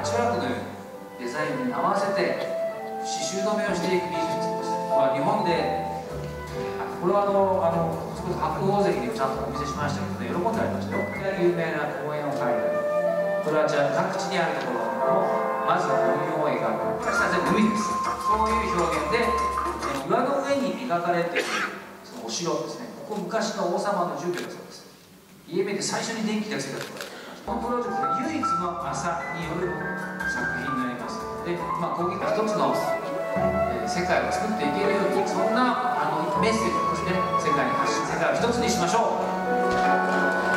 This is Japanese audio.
ッチワークのようにデザインに合わせて刺繍止めをしていく技術です。日本でこれは白鵬関にちゃんとお見せしましたけどね、喜んでありましたよ。有名な公園を描いたり、クロアチア各地にあるところをまず文様を描く。昔は全部海です。そういう表現で岩の上に描かれているそのお城ですね。ここ昔の王様の住居だそうです。家目で最初に電気がついたところ。このプロジェクトは唯一の朝による作品になります。で、こういった一つの、世界を作っていけるように、そんなメッセージをですね、世界に発信、世界を一つにしましょう。